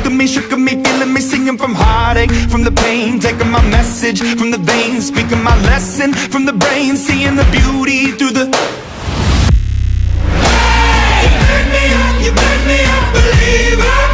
shook me, feeling me, singing from heartache, from the pain, taking my message from the veins, speaking my lesson from the brain, seeing the beauty through the... Hey, you make me a believer.